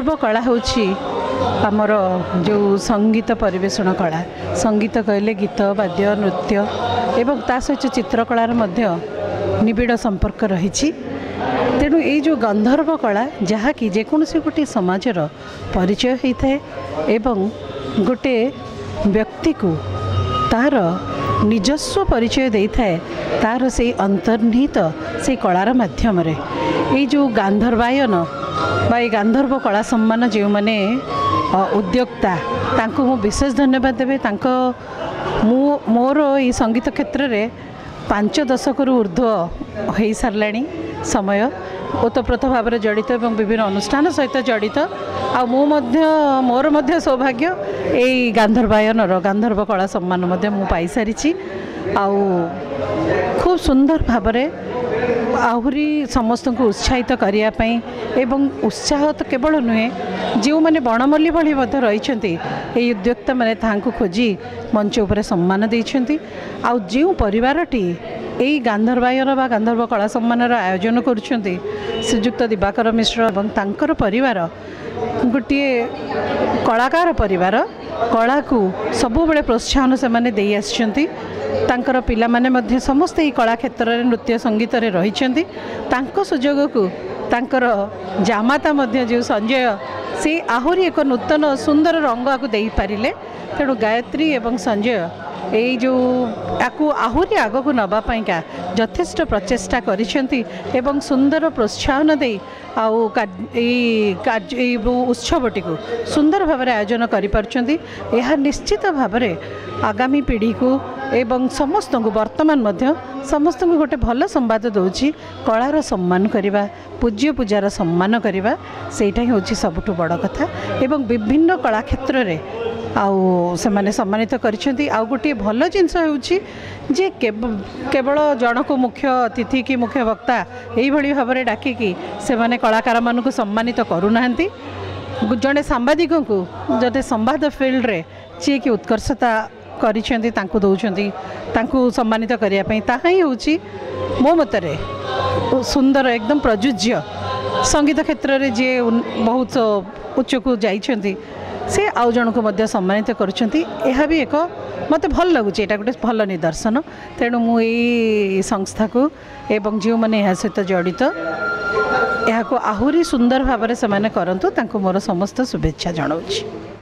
गांधर्व कला होची आमर जो संगीत परिवेषण कला संगीत कहले गीत वाद्य नृत्य एवं ता सहित चित्रकलार मध्य निबिड़ संपर्क रही तेणु ये जो गांधर्व कला जहाँकि जेकोसी गोटे समाजर परिचय होता है एवं गोटे व्यक्ति को तार निजस्व परिचय देता है तार से अंतर्निहित से कलार माध्यम ये जो गांधर्वायन बा गांधर्व कला सम्मान जो मैंने उद्योक्ता तांको मु विशेष धन्यवाद देवे मोर ये संगीत क्षेत्र में 5 दशक ऊर्ध्व हो सारा समय ओतप्रोत भाव में जड़ित और विभिन्न अनुष्ठान सहित जड़ित मोर मध्य सौभाग्य यही गांधर्वायन गांधर्व कला सम्मान मु पाई सारी खूब सुंदर भाव आहरी समस्त को उत्साहित करने एवं उत्साह तो केवल नुहे जो मैंने बणमल्ली भली रही उद्योक्ता मैंने तांको खोजी मंच उपर सम्मान देइछंती आउ जो परिवारटी यही गांधर्वायन बा गांधर्व कला सम्मान आयोजन करुछंती श्रीजुक्त दिवाकर मिश्र एवं तांकर परिवार गोटे कलाकार परिवार कला को सबु बेले प्रोत्साहन से माने देई आछंती तांकर पिला माने मध्य समस्त ही कला क्षेत्र में नृत्य संगीत रे रहिछंती तांको सुजोग को तांकर जामाता मध्य जो संजय से आहरी एक नूतन सुंदर रंग को दे पारिले तेणु गायत्री एवं संजय यही जो आपको आहरी आग को नवापाइका यथेष्ट प्रचेष्टा करिसेंती एवं सुंदर प्रोत्साहन दे उत्सवटी को सुंदर भाव आयोजन करिपारछंती यह निश्चित भाव आगामी पीढ़ी को एवं समस्त को वर्तमान मध्य समस्त को गोटे भल संवाद दौची कलार सम्मान करवा पूज्य पूजार सम्मान करवा सेटा ही होची सबुठु बड़ कथा एवं विभिन्न कला क्षेत्र में आउ से माने सम्मानित करिसेंती आउ गोटे भल जिनस होची जे केवल जन को मुख्य अतिथि कि मुख्य वक्ता यही भली भाव में डाकिकी से माने कलाकार मानक सम्मानित करूना जड़े सांबादिक को जदे संवाद फिल्ड रे जी कि उत्कर्षता करिसेंती तांको दौचंती तांको सम्मानित करिया पई ताहा ही होची मो मतरे सुंदर एकदम प्रजुज्य संगीत क्षेत्र में जी बहुत उच्च को जाइछंती से आउ जन को मध्य सम्मानित करुछंती यह भी एक मत भल लगुच एटा गोटे भल निदर्शन तेणु मुई संस्था को एवं जो मैंने यह सहित जड़ित यह को आहरी सुंदर भाव में से करंतु तांको मोर समस्त शुभेच्छा जनाऊँ।